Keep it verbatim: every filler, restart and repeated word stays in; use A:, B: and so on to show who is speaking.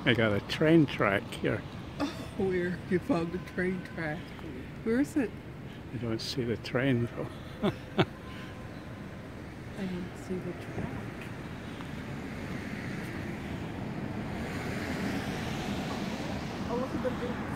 A: I got a train track here.
B: Oh, where you found the train track? Where is it?
A: You don't see the train though.
B: I didn't see the track. Oh, look at the big